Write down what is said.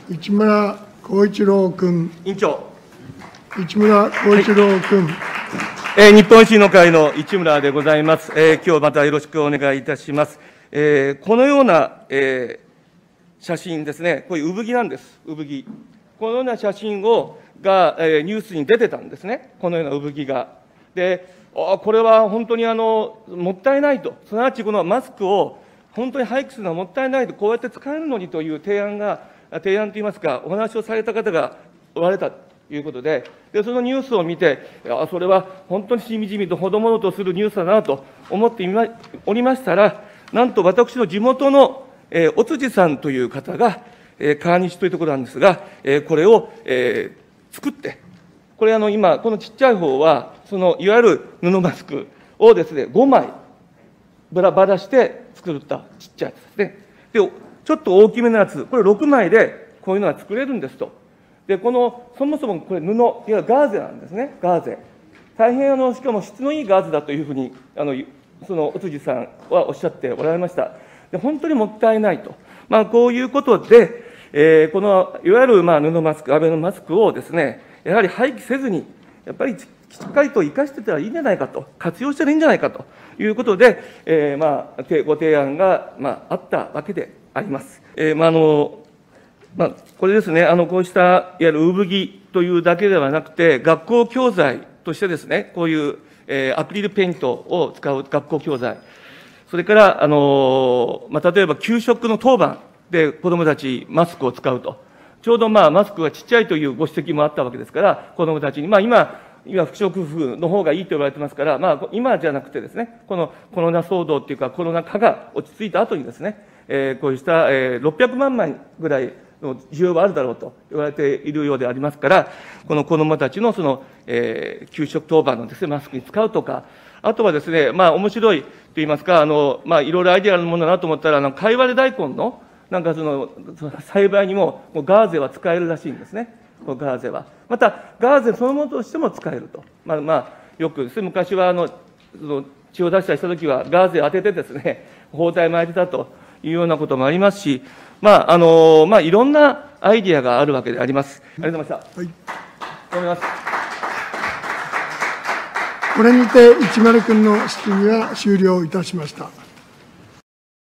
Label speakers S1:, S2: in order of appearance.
S1: 市村光一郎君。
S2: 委員長。
S1: 市村光一郎君。
S2: 日本維新の会の市村でございます。今日またよろしくお願いいたします。このような、写真ですね、こういう産着なんです、産着。このような写真が、ニュースに出てたんですね、このような産着が。で、これは本当にもったいないと、すなわちこのマスクを本当に廃棄するのはもったいないと、こうやって使えるのにという提案といいますか、お話をされた方がおられたということで、そのニュースを見て、それは本当にしみじみとほどものとするニュースだなと思っておりましたら、なんと私の地元の尾辻さんという方が、川西というところなんですが、これを作って、これ今、このちっちゃい方は、そのいわゆる布マスクをですね、5枚ばらして作ったちっちゃいやつですね。で、ちょっと大きめのやつ、これ6枚でこういうのが作れるんですと。で、そもそもこれ布、いわゆるガーゼなんですね、ガーゼ。大変しかも質のいいガーゼだというふうに、その尾辻さんはおっしゃっておられました。で、本当にもったいないと。こういうことで、このいわゆる布マスク、アベノマスクをですね、やはり廃棄せずに、やっぱりしっかりと生かしてたらいいんじゃないかと、活用したらいいんじゃないかということで、ご提案が、あったわけであります。これですね、こうしたいわゆる産着というだけではなくて、学校教材としてですね、こういうアクリルペイントを使う学校教材、それから、例えば給食の当番で子どもたち、マスクを使うと、ちょうどマスクがちっちゃいというご指摘もあったわけですから、子どもたちに、今、不織布の方がいいと言われてますから、今じゃなくてですね、このコロナ騒動っていうか、コロナ禍が落ち着いた後にですね、こうした、600万枚ぐらいの需要はあるだろうと言われているようでありますから、この子どもたちの給食当番のですね、マスクに使うとか、あとはですね、面白いと言いますか、いろいろアイデアのものだなと思ったら、かいわれ大根の、栽培にもガーゼは使えるらしいんですね、ガーゼは。また、ガーゼそのものとしても使えると。よくですね、昔は血を出したりしたときは、ガーゼを当ててですね、包帯巻いてたというようなこともありますし、いろんなアイデアがあるわけであります。ありがとうございました。
S1: はい、
S2: 止めます。
S1: これにて市丸君の質疑は終了いたしました。